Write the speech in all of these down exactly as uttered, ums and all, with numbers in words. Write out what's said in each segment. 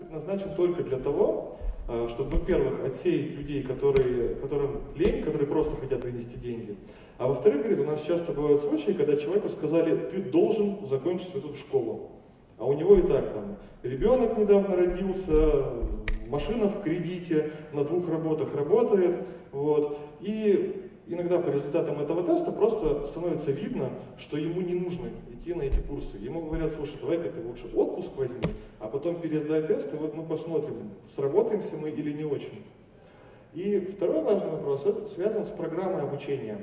предназначен только для того, чтобы, во-первых, отсеять людей, которые, которым лень, которые просто хотят принести деньги. А во-вторых, говорит, у нас часто бывают случаи, когда человеку сказали, ты должен закончить эту школу. А у него и так там ребенок недавно родился, машина в кредите, на двух работах работает. Вот. И иногда по результатам этого теста просто становится видно, что ему не нужно идти на эти курсы. Ему говорят, слушай, давай-ка ты лучше отпуск возьми, а потом пересдай тест, и вот мы посмотрим, сработаемся мы или не очень. И второй важный вопрос, это связан с программой обучения.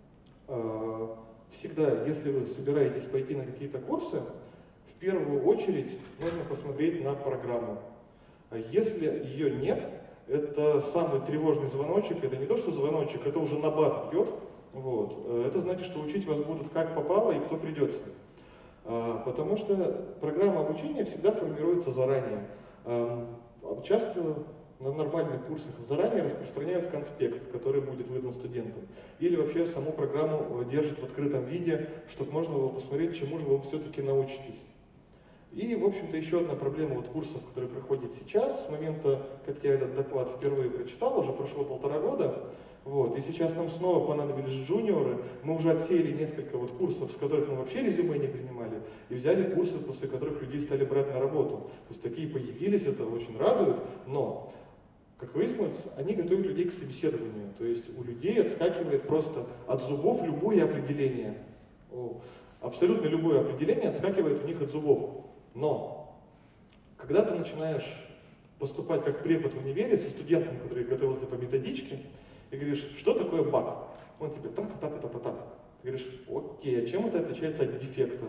Всегда, если вы собираетесь пойти на какие-то курсы, в первую очередь нужно посмотреть на программу. Если ее нет, это самый тревожный звоночек, это не то, что звоночек, это уже набат бьет. Вот. Это значит, что учить вас будут как попало и кто придется. Потому что программа обучения всегда формируется заранее. Часто на нормальных курсах заранее распространяют конспект, который будет выдан студентам. Или вообще саму программу держат в открытом виде, чтобы можно было посмотреть, чему же вы все-таки научитесь. И, в общем-то, еще одна проблема вот курсов, которые проходят сейчас, с момента, как я этот доклад впервые прочитал, уже прошло полтора года, вот, и сейчас нам снова понадобились джуниоры, мы уже отсеяли несколько вот курсов, с которых мы вообще резюме не принимали, и взяли курсы, после которых людей стали брать на работу. То есть такие появились, это очень радует, но, как выяснилось, они готовят людей к собеседованию, то есть у людей отскакивает просто от зубов любое определение. Абсолютно любое определение отскакивает у них от зубов. Но, когда ты начинаешь поступать как препод в универе со студентом, который готовился по методичке, и говоришь, что такое баг? Он тебе та-та-та-та-та-та. Ты говоришь, окей, а чем это отличается от дефекта?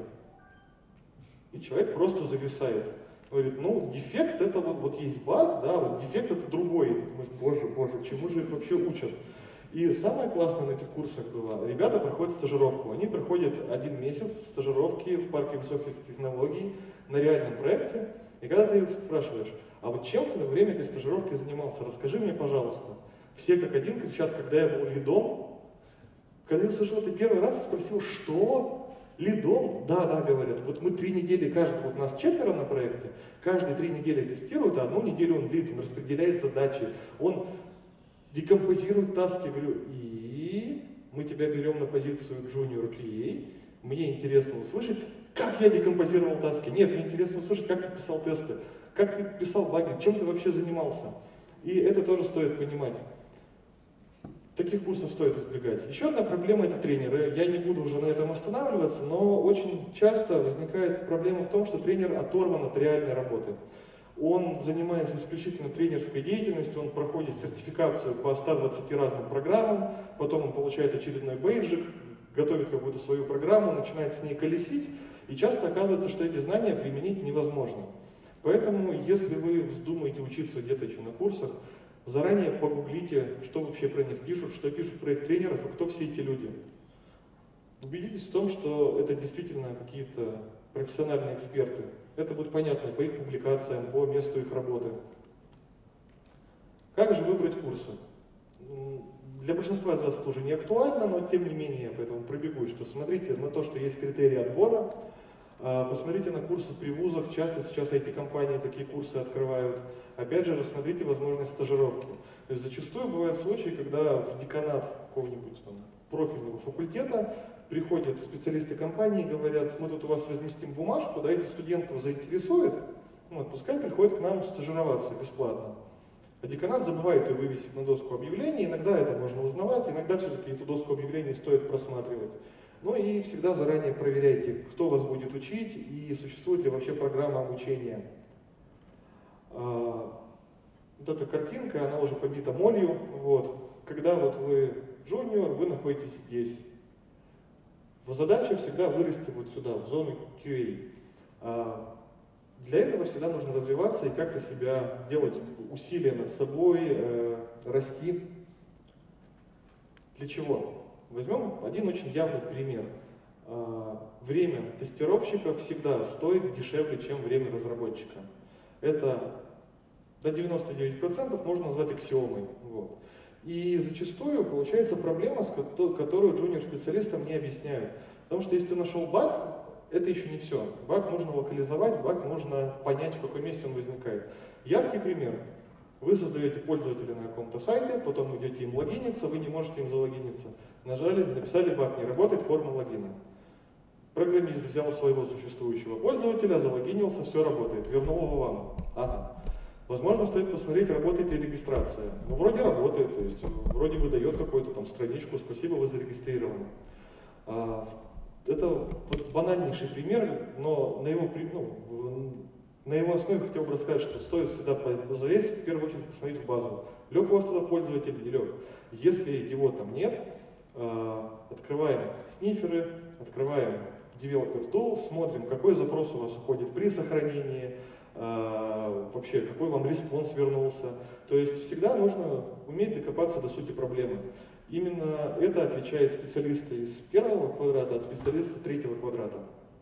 И человек просто зависает. Говорит, ну, дефект это вот, вот есть баг, да, вот дефект это другой. И ты думаешь, боже, боже, чему же их вообще учат? И самое классное на этих курсах было, ребята проходят стажировку. Они проходят один месяц стажировки в парке высоких технологий на реальном проекте. И когда ты их спрашиваешь, а вот чем ты во время этой стажировки занимался, расскажи мне, пожалуйста. Все как один кричат, когда я был лидом. Когда я услышал это первый раз, спросил, что? Лидом? Да, да, говорят. Вот мы три недели, каждый, вот нас четверо на проекте, каждые три недели тестируют, а одну неделю он лид, он распределяет задачи, он декомпозирует таски. Я говорю, и мы тебя берем на позицию джуниор кью эй, мне интересно услышать, как я декомпозировал таски. Нет, мне интересно услышать, как ты писал тесты, как ты писал баги, чем ты вообще занимался. И это тоже стоит понимать. Таких курсов стоит избегать. Еще одна проблема – это тренеры. Я не буду уже на этом останавливаться, но очень часто возникает проблема в том, что тренер оторван от реальной работы. Он занимается исключительно тренерской деятельностью, он проходит сертификацию по ста двадцати разным программам, потом он получает очередной бейджик, готовит какую-то свою программу, начинает с ней колесить, и часто оказывается, что эти знания применить невозможно. Поэтому, если вы вздумаете учиться где-то еще на курсах, заранее погуглите, что вообще про них пишут, что пишут про их тренеров и кто все эти люди. Убедитесь в том, что это действительно какие-то профессиональные эксперты. Это будет понятно по их публикациям, по месту их работы. Как же выбрать курсы? Для большинства из вас это уже не актуально, но тем не менее я поэтому пробегу, что смотрите на то, что есть критерии отбора, посмотрите на курсы при вузах, часто сейчас ай ти-компании такие курсы открывают. Опять же, рассмотрите возможность стажировки. То есть зачастую бывают случаи, когда в деканат какого-нибудь там профильного факультета приходят специалисты компании и говорят, мы тут у вас разместим бумажку, да, если студентов заинтересует, ну, пускай приходит к нам стажироваться бесплатно. А деканат забывает ее вывесить на доску объявлений, иногда это можно узнавать, иногда все-таки эту доску объявлений стоит просматривать. Ну и всегда заранее проверяйте, кто вас будет учить и существует ли вообще программа обучения. Вот эта картинка, она уже побита молью. Вот. Когда вот вы джуниор, вы находитесь здесь. Задача всегда вырасти вот сюда, в зону кью эй. Для этого всегда нужно развиваться и как-то себя делать усилия над собой, э, расти. Для чего? Возьмем один очень явный пример. Э, время тестировщика всегда стоит дешевле, чем время разработчика. Это до девяноста девяти процентов можно назвать аксиомой. Вот. И зачастую получается проблема, которую джуниор-специалистам не объясняют. Потому что если ты нашел баг, это еще не все. Баг нужно локализовать, баг нужно понять, в каком месте он возникает. Яркий пример. Вы создаете пользователя на каком-то сайте, потом идете им логиниться, вы не можете им залогиниться. Нажали, написали баг, не работает форма логина. Программист взял своего существующего пользователя, залогинился, все работает, вернул его вам. Ага. Возможно, стоит посмотреть, работает ли регистрация. Ну, вроде работает, то есть вроде выдает какую-то там страничку, спасибо, вы зарегистрированы. А, это вот банальнейший пример, но на его, ну, на его основе хотел бы рассказать, что стоит всегда позалезть, в первую очередь посмотреть в базу. Лег у вас туда пользователь, не лег. Если его там нет, а, открываем сниферы, открываем Developer Tool, смотрим, какой запрос у вас уходит при сохранении, Uh, вообще, какой вам респонс вернулся. То есть всегда нужно уметь докопаться до сути проблемы. Именно это отличает специалиста из первого квадрата от специалиста третьего квадрата.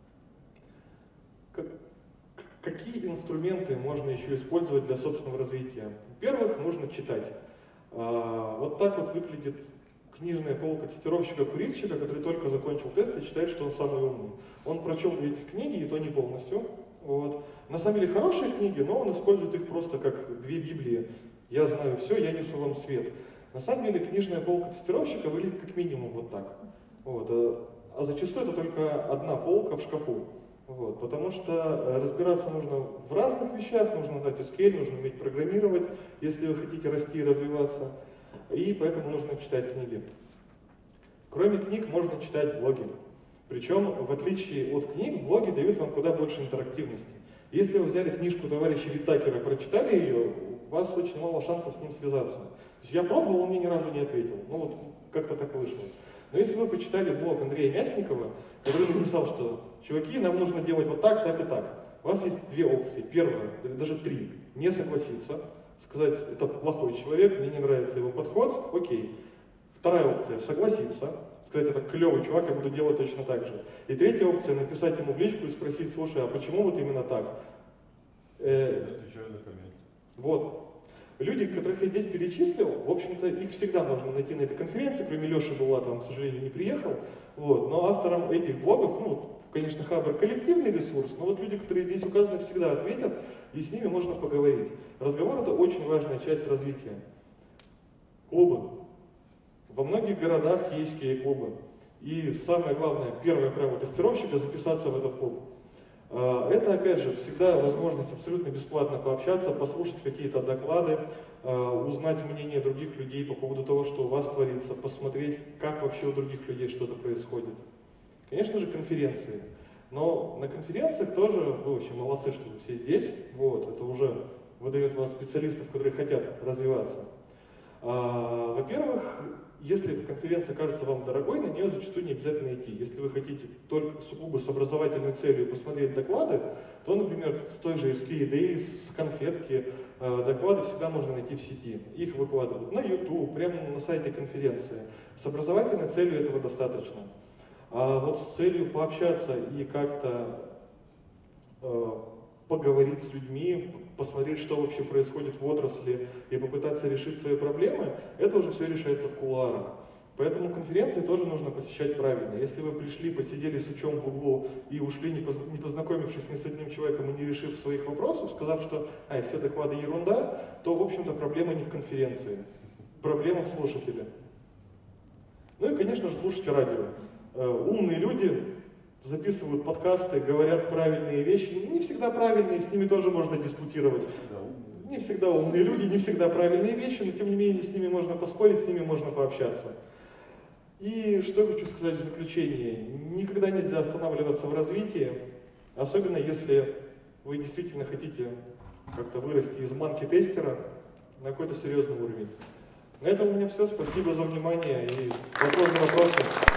Как, какие инструменты можно еще использовать для собственного развития? Во-первых, нужно читать. Uh, вот так вот выглядит книжная полка тестировщика-курильщика, который только закончил тест и считает, что он самый умный. Он прочел две этих книги, и то не полностью. Вот. На самом деле хорошие книги, но он использует их просто как две Библии. Я знаю все, я несу вам свет. На самом деле книжная полка тестировщика выглядит как минимум вот так. Вот. А зачастую это только одна полка в шкафу. Вот. Потому что разбираться нужно в разных вещах, нужно знать эс кью эль, нужно уметь программировать, если вы хотите расти и развиваться. И поэтому нужно читать книги. Кроме книг можно читать блоги. Причем, в отличие от книг, блоги дают вам куда больше интерактивности. Если вы взяли книжку товарища Виттакера, прочитали ее, у вас очень мало шансов с ним связаться. То есть я пробовал, он мне ни разу не ответил. Ну вот как-то так вышло. Но если вы почитали блог Андрея Мясникова, который написал, что чуваки, нам нужно делать вот так, так и так. У вас есть две опции. Первая, даже три. Не согласиться, сказать, это плохой человек, мне не нравится его подход, окей. Вторая опция, согласиться. Сказать, это клевый чувак, я буду делать точно так же. И третья опция, написать ему в личку и спросить, слушай, а почему вот именно так? Э, вот. Люди, которых я здесь перечислил, в общем-то, их всегда можно найти на этой конференции, кроме Леши Булатова, он, к сожалению, не приехал. Вот. Но авторам этих блогов, ну, конечно, Хабр коллективный ресурс, но вот люди, которые здесь указаны, всегда ответят, и с ними можно поговорить. Разговор — это очень важная часть развития. Клубы. Во многих городах есть кей-клубы. И самое главное, первое правило тестировщика — записаться в этот клуб. Это, опять же, всегда возможность абсолютно бесплатно пообщаться, послушать какие-то доклады, узнать мнение других людей по поводу того, что у вас творится, посмотреть, как вообще у других людей что-то происходит. Конечно же, конференции. Но на конференциях тоже вы очень молодцы, что вы все здесь. Вот, это уже выдает вам специалистов, которые хотят развиваться. Во-первых, если конференция кажется вам дорогой, на нее зачастую не обязательно идти. Если вы хотите только сугубо с образовательной целью посмотреть доклады, то, например, с той же эс кей ди, с конфетки, доклады всегда можно найти в сети. Их выкладывают на YouTube, прямо на сайте конференции. С образовательной целью этого достаточно. А вот с целью пообщаться и как-то э, поговорить с людьми, посмотреть, что вообще происходит в отрасли и попытаться решить свои проблемы, это уже все решается в кулуарах. Поэтому конференции тоже нужно посещать правильно. Если вы пришли, посидели с учем в углу и ушли, не познакомившись ни с одним человеком и не решив своих вопросов, сказав, что «ай, все доклады ерунда», то, в общем-то, проблема не в конференции, проблема в слушателе. Ну и, конечно же, слушайте радио. Умные люди записывают подкасты, говорят правильные вещи. Не всегда правильные, с ними тоже можно диспутировать. Не всегда умные люди, не всегда правильные вещи, но тем не менее с ними можно поспорить, с ними можно пообщаться. И что я хочу сказать в заключение. Никогда нельзя останавливаться в развитии, особенно если вы действительно хотите как-то вырасти из манки-тестера на какой-то серьезный уровень. На этом у меня все. Спасибо за внимание и возможные вопросы.